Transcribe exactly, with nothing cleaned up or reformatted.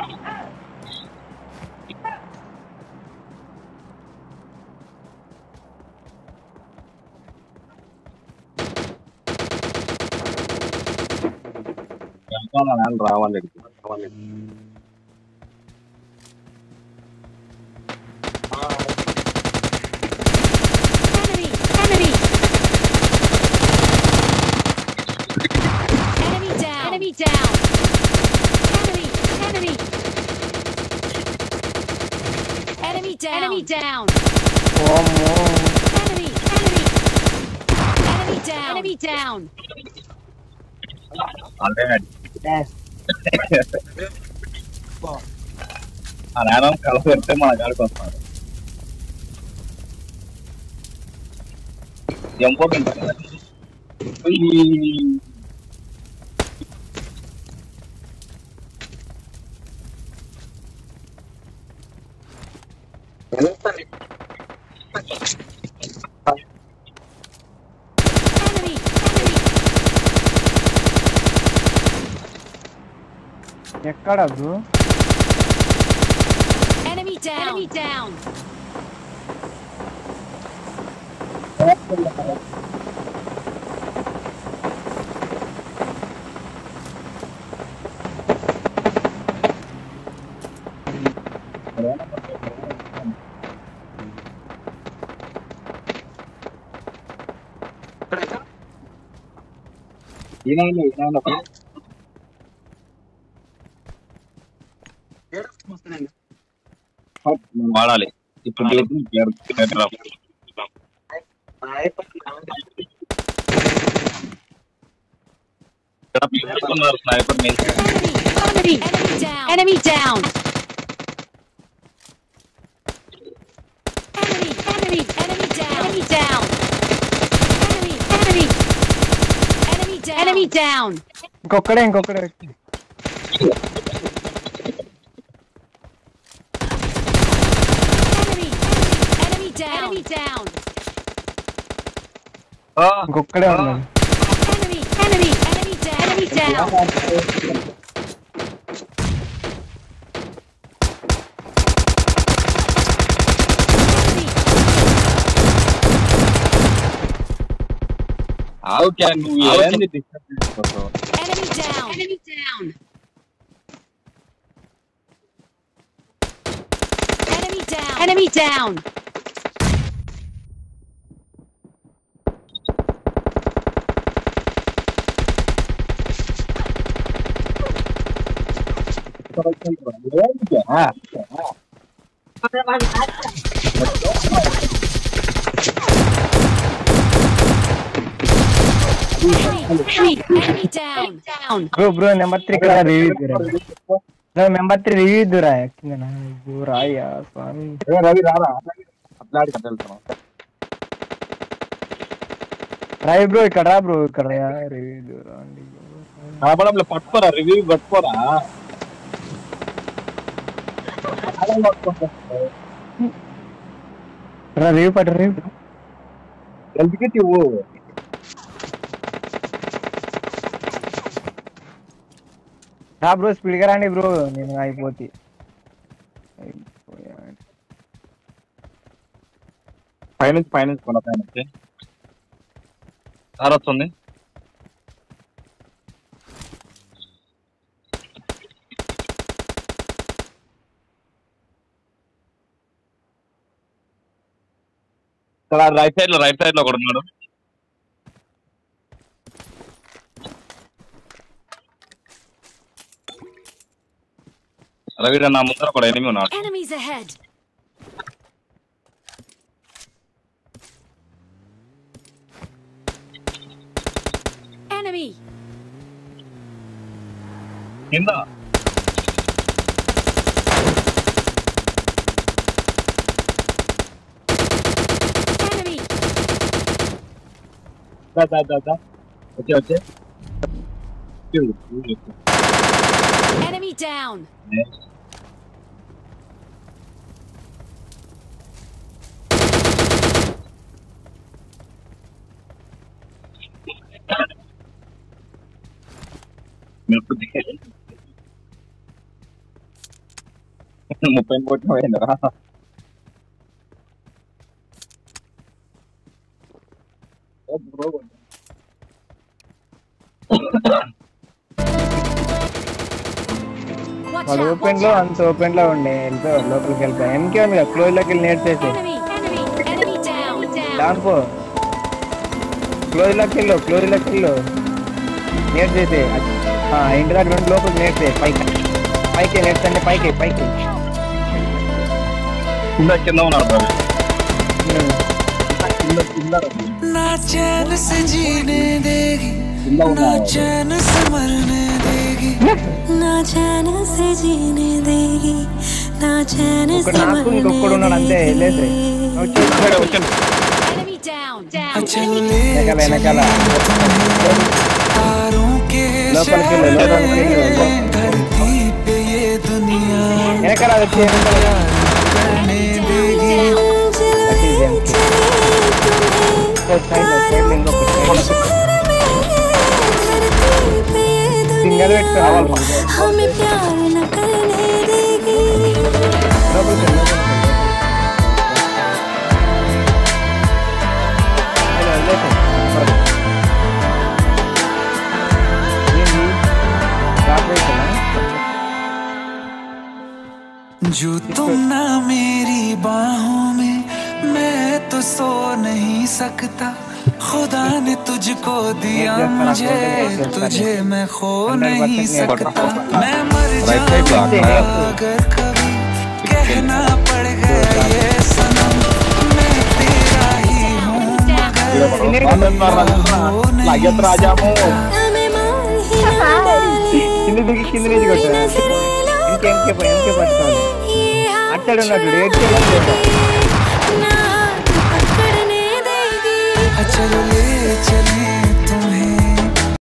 నేను రావాలి. Enemy! Enemy! Enemy down! Enemy down! Enemy! Enemy! Enemy down! Enemy down! Enemy! Enemy! Enemy down! Enemy down! ఆ నేరం కలపెడితే మన కాడికి వస్తాడు. Important Enemy! Enemy! ఎక్కడ bro? Enemy down! Enemy down! ఈనాడు ఈనాడు వాడాలి. ఇప్పుడు sniper Enemy! Enemy! Enemy down! Enemy down! Enemy! Enemy! Enemy down! Enemy down! Enemy! Enemy! Enemy down! Enemy down! ఇంకొక్కడే ఇంకొక్కడే Enemy! Enemy down! Enemy down! ఇంకొక్కడే ఉన్నాడు. Enemy! Enemy! Enemy down! Enemy down! How can we end this? Enemy down! Enemy down! Enemy down! Enemy down! Enemy! Enemy down! Down! Bro bro number three ఇక్కడ review ఇద్దురా bro. Number three review ఇద్దురా. యాక్చువల్గా రాయ్యా స్వామి. రవి రారా అట్లాడి కట్టెళ్తున్నాం. Roy bro ఇక్కడ రా bro. ఇక్కడ review ఇద్దురా అండి. రాబడంలో పట్టుకోరా రివ్యూ పట్టుకోరా. రివ్యూ పట్టు రివ్యూ ఎందుకు ఇవ్వు రా బ్రో. స్పీడ్గా రండి బ్రో. నేను అయిపోతే పైనుంచి పైనుంచి కొన పైనుంచి సార్ వస్తుంది. సార్ రైట్ సైడ్ లో రైట్ సైడ్ లో కూడా ఉన్నాడు. రవి నా ముందర కూడా ఎనిమి ఉన్నాడు. Enemies ahead! Enemy! కింద Enemy! దా దా దా దా వచ్చే వచ్చే Enemy down! ముప్పై కోట్లు పోయిందిరా. Watch వాడు out! ఓపెన్ Watch లో out! అంత ఓపెన్ లో ఉండే వెళ్తే లోపలికి వెళ్ళిపో ఎంకే ఉంది కదా క్లోజ్ లోకి వెళ్ళి నేర్చేసి Enemy! Enemy! Enemy down! Down! దానిపో క్లోజ్ లోకి వెళ్ళు క్లోజ్ లోకి వెళ్ళు నేర్చేసి ఇంటి దగ్గర రెండు లోపలికి నేర్చే పైకి పైకి నేర్చండి పైకి పైకి కింద కింద ఉన్నారు brother. ఉమ్. కింద కింద ना चैन से जीने देगी కింద ना ఉన్నారు. चैन से मरने देगी ना चैन से जीने देगी ना चैन ఇక్కడ से నాకు ఇంకొకడు ఉన్నాడు అంతే मरने వెళ్ళేసి देगी వచ్చాడు, వచ్చాడు. Enemy down! Down! चल ले వెనకాల వెనకాల तारों के లోపలికి వెళ్ళు లోపలికి వెళ్ళు धरती पे ये दुनिया వెనకాల వచ్చి వెనకాల करने देगी అది ఇది అంతే. ఇంకో సైడ్ లో, సైడ్ లో ఇంకొక సైడ్ లో. సింగల్ పెట్టుకో రావాలి మనం. हमें प्यार न करने देगी లోపలికి వెళ్ళు, లోపలికి వెళ్ళు. వెళ్ళు, వెళ్ళేసి. ఏంది? రాత్రి అయిపోయిందా? जो तुम ना मेरी बाहों में मैं तो सो नहीं सकता खुदा ने तुझको दिया मुझे तुझे मैं खो नहीं सकता मैं मर जाऊंगा अगर कभी कहना पड़ गया ये सनम मैं तेरा ही हूँ मगर లాగేత్ రాజాము. हमें मार ही ना डाले కింద దిగి కింద నుంచి కొట్టు ఇంకెంకే ఇంకే పట్టుకోవాలి ये అట్టాడు ఉన్నట్టు ఏడ్చేది